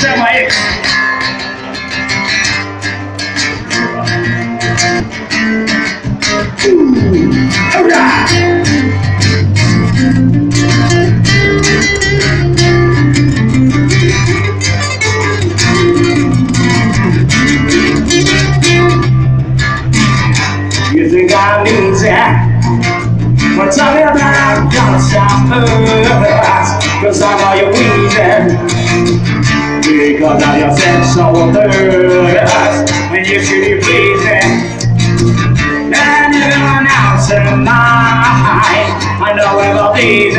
tell my ex. Alright. You think I'm easy? Well, tell me about I'm gonna stop us, 'cause I know you're wheezing, because of your sexual thirst, when you should be pleasing, and everyone else in mine, I know it will please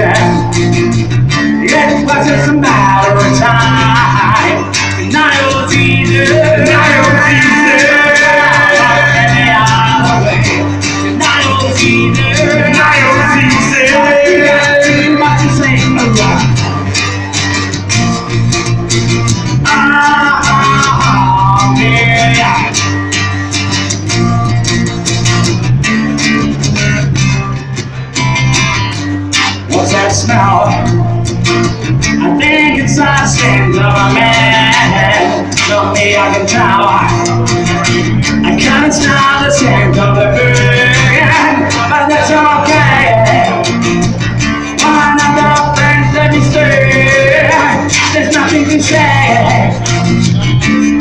it was just a matter of time, and I was easy, and I was easy, and I was easy, and I was easy, what you say, yeah. What's that smell? I think it's the scent of a man. Tell me I can tell. I can't smell the scent of the bird, but that's okay. One of the friends let me stay. There's nothing to say.